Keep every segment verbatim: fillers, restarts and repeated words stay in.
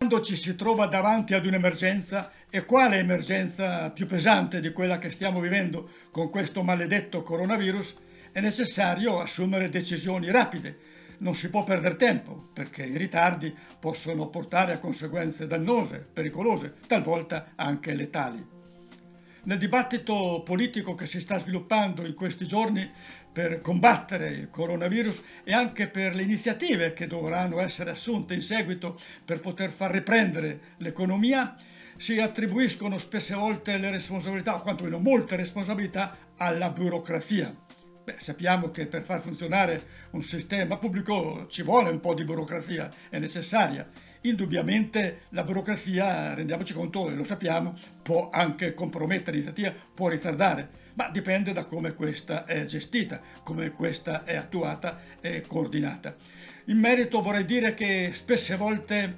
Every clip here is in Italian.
Quando ci si trova davanti ad un'emergenza, e quale emergenza più pesante di quella che stiamo vivendo con questo maledetto coronavirus, è necessario assumere decisioni rapide. Non si può perdere tempo, perché i ritardi possono portare a conseguenze dannose, pericolose, talvolta anche letali. Nel dibattito politico che si sta sviluppando in questi giorni per combattere il coronavirus e anche per le iniziative che dovranno essere assunte in seguito per poter far riprendere l'economia, si attribuiscono spesse volte le responsabilità, o quantomeno molte responsabilità, alla burocrazia. Beh, sappiamo che per far funzionare un sistema pubblico ci vuole un po' di burocrazia, è necessaria. Indubbiamente la burocrazia, rendiamoci conto, e lo sappiamo, può anche compromettere l'iniziativa, può ritardare, ma dipende da come questa è gestita, come questa è attuata e coordinata. In merito vorrei dire che spesse volte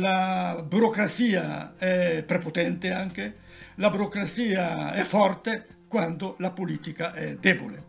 la burocrazia è prepotente anche, la burocrazia è forte quando la politica è debole.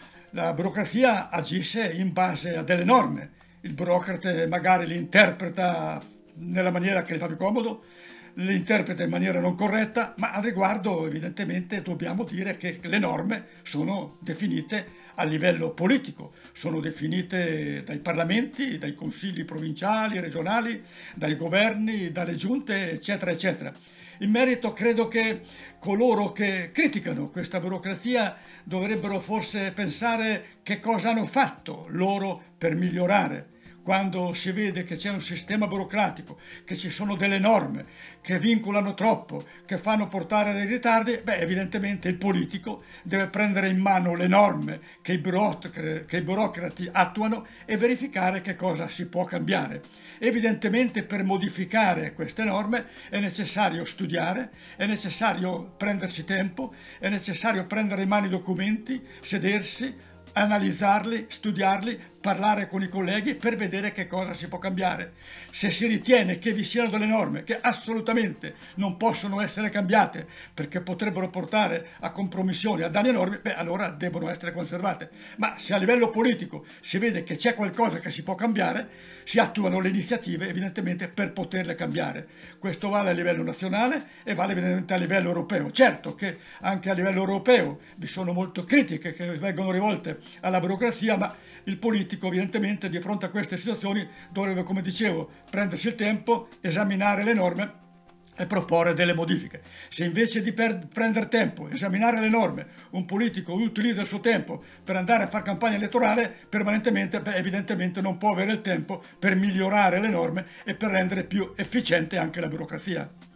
La burocrazia agisce in base a delle norme, il burocrate magari li interpreta nella maniera che gli fa più comodo, li interpreta in maniera non corretta, ma al riguardo evidentemente dobbiamo dire che le norme sono definite a livello politico, sono definite dai parlamenti, dai consigli provinciali, regionali, dai governi, dalle giunte, eccetera, eccetera. In merito credo che coloro che criticano questa burocrazia dovrebbero forse pensare che cosa hanno fatto loro per migliorare. Quando si vede che c'è un sistema burocratico, che ci sono delle norme che vincolano troppo, che fanno portare dei ritardi, beh, evidentemente il politico deve prendere in mano le norme che i burocrati, che i burocrati attuano e verificare che cosa si può cambiare. Evidentemente per modificare queste norme è necessario studiare, è necessario prendersi tempo, è necessario prendere in mano i documenti, sedersi, analizzarli, studiarli, parlare con i colleghi per vedere che cosa si può cambiare. Se si ritiene che vi siano delle norme che assolutamente non possono essere cambiate perché potrebbero portare a compromissioni, a danni enormi, beh, allora devono essere conservate. Ma se a livello politico si vede che c'è qualcosa che si può cambiare, si attuano le iniziative evidentemente per poterle cambiare. Questo vale a livello nazionale e vale evidentemente a livello europeo. Certo che anche a livello europeo vi sono molte critiche che vengono rivolte alla burocrazia, ma il politico evidentemente di fronte a queste situazioni dovrebbe, come dicevo, prendersi il tempo, esaminare le norme e proporre delle modifiche. Se invece di prendere tempo, esaminare le norme, un politico utilizza il suo tempo per andare a fare campagna elettorale permanentemente, beh, evidentemente non può avere il tempo per migliorare le norme e per rendere più efficiente anche la burocrazia.